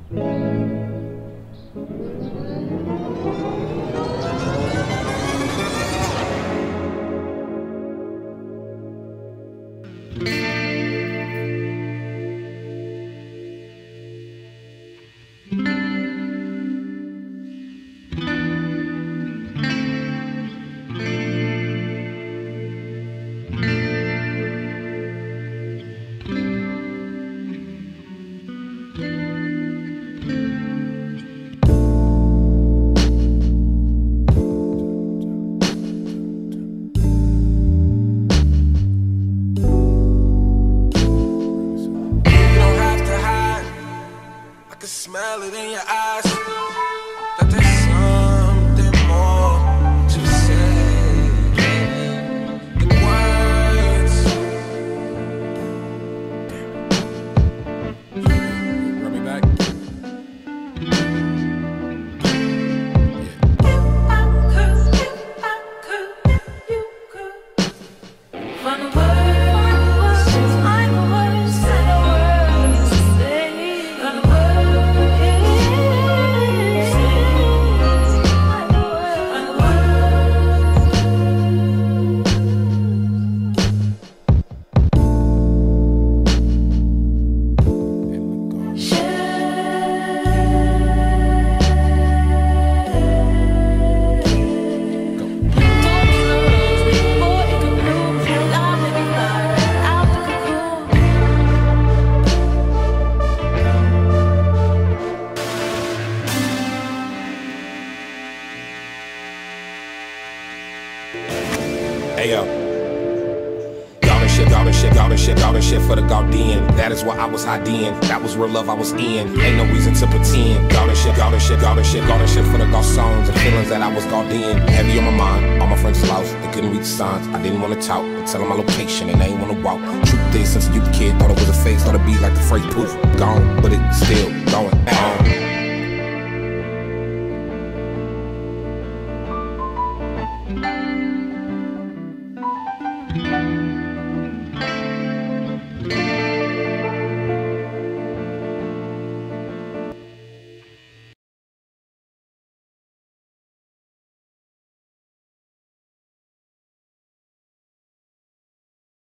Smell it in your eyes, that there's something more to say than words. Run me back. Hey yo, golden shit for the Gaudian. That is why I was hiding. That was real love I was in. Ain't no reason to pretend. Golden shit for the Gausons and feelings that I was Gaudian. Heavy on my mind, all my friends lost. They couldn't read the signs. I didn't wanna talk, but tell them my location and they ain't wanna walk. Truth is, since a youth kid, thought it was a phase, thought it'd be like the phrase poof. Gone, but it's still going on.